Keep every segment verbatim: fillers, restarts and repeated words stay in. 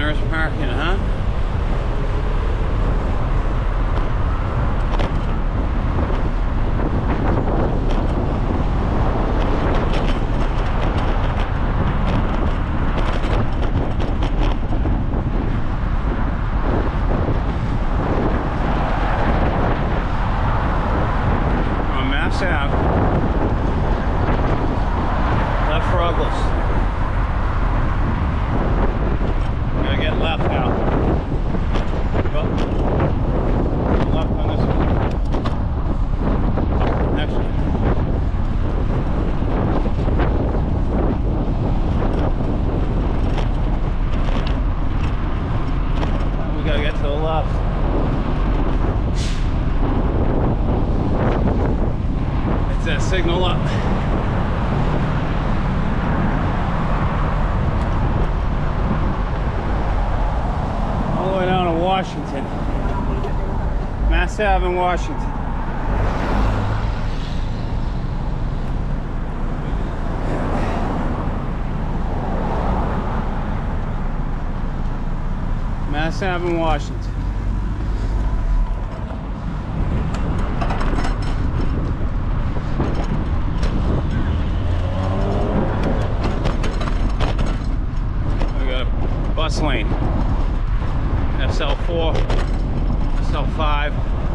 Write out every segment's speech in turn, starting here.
There's parking, huh? On Mass Ave. Left Ruggles. Gotta get left now. Go. Left on this one. Next one. We gotta get to the left. It's that signal up. All the way down to Washington. Mass Ave in Washington. Mass Ave in Washington. We got a bus lane. S L four, S L five.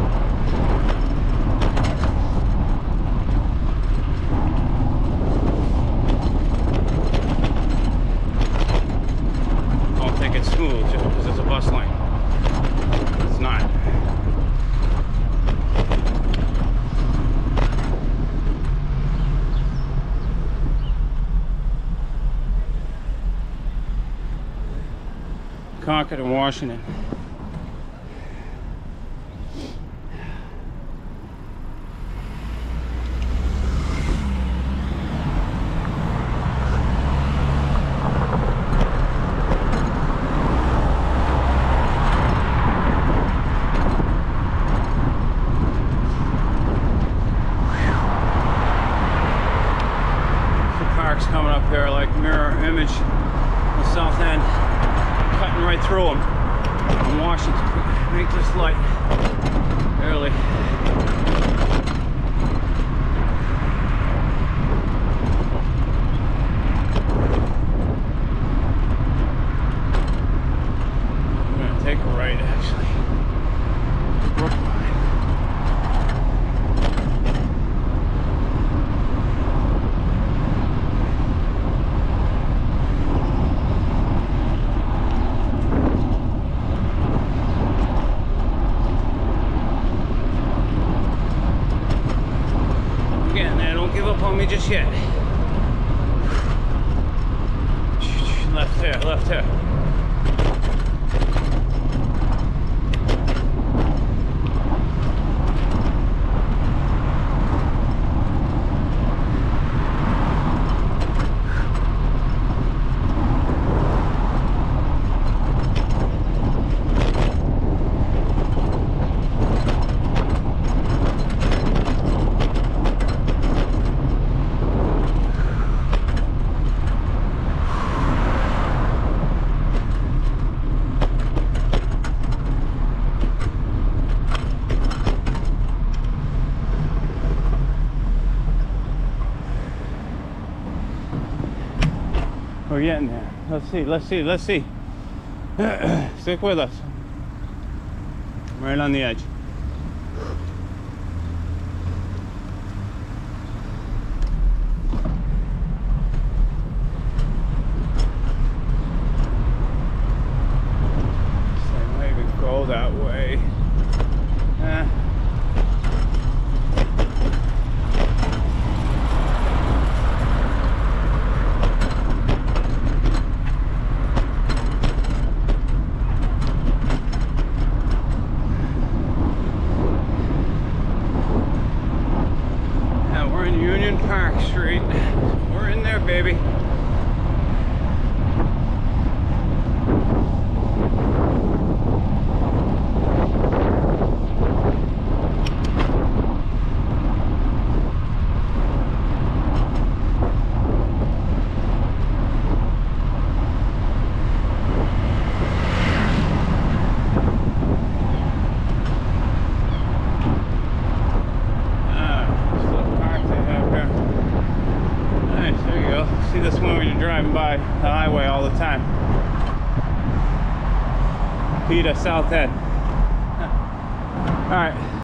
Don't think it's smooth just because it's a bus lane. It's not. Concord and Washington. Parks coming up there like mirror image. The south end. Cutting right through them on Washington. Make this light early. I'm gonna take a right actually. Brookline. Give up on me just yet. Left there, left there. We're getting there. Let's see, let's see, let's see. Stick with us. Right on the edge. Same way we go that way. Eh. Park Street. We're in there, baby. driving by the highway all the time. P E T A South End. All right.